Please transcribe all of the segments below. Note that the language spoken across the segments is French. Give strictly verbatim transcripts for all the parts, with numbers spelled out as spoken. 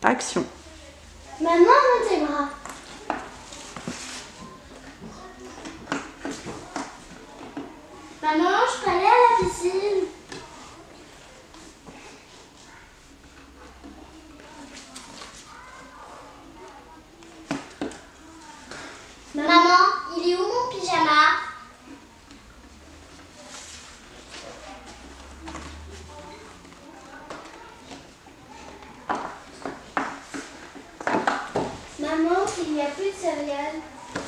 Action. Maman, dans tes bras. Maman, je peux aller à la piscine. Maman, il est où mon pyjama? Maman, il n'y a plus de céréales.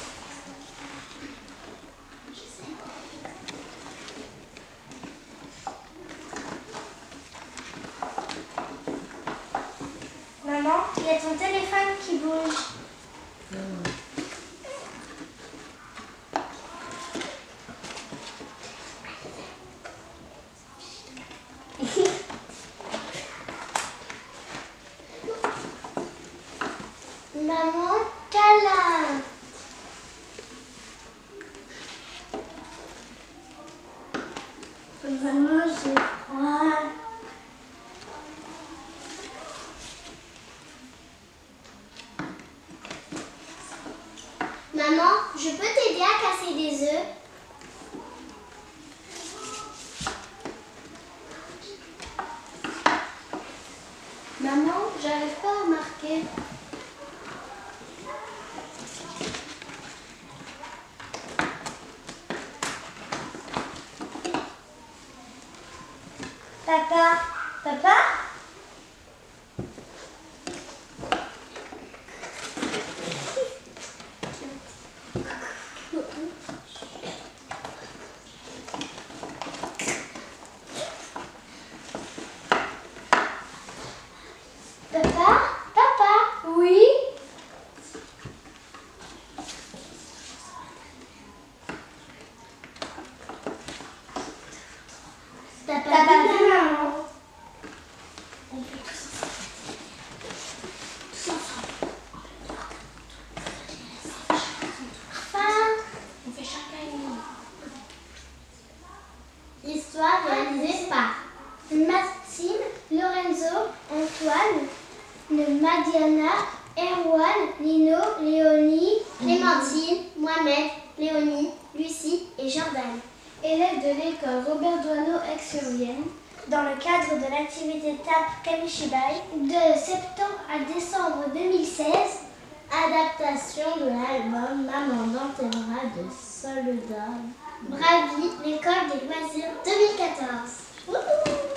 Maman, il y a ton téléphone qui bouge. Maman, câlin. Maman, j'ai froid. Maman, je peux t'aider à casser des œufs? Maman, j'arrive pas à marquer. Papa, papa? Papa? Papa? Oui? Papa, papa, maman. On fait tout ça. Tous ensemble. Enfin, on fait chacun une. Histoire réalisée par Maxime, Lorenzo, Antoine, Madiana, Erwan, Lino, Léonie, Clémentine, Mohamed, Léonie, Lucie et Jordan. Élèves de l'école Robert Doisneau Aix-sur-Vienne, dans le cadre de l'activité T A P Kamishibai, de septembre à décembre deux mille seize, adaptation de l'album Maman dans tes bras de Soldat. Bravi, l'école des loisirs deux mille quatorze. Wouhou!